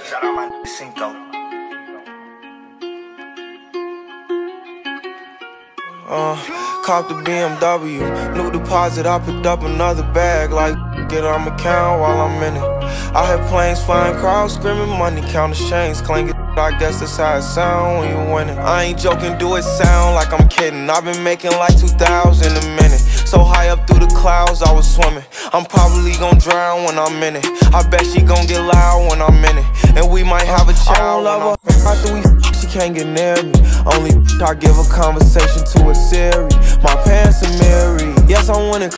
Shout out my Cinco. Cop the BMW, new deposit, I picked up another bag. Like, get on my count while I'm in it. I hear planes flying, crowds screaming, money counting chains clanking. I guess that's how it sound when you winning. I ain't joking, do it sound like I'm kidding. I've been making like 2,000 a minute. So high up through the clouds, I was swimming. I'm probably gon' drown when I'm in it. I bet she gon' get loud when I'm in it. And we might have a child. I don't love her after we she can't get near me. Only I give a conversation to a Siri. My pants are mirrored. Yes, I'm winning.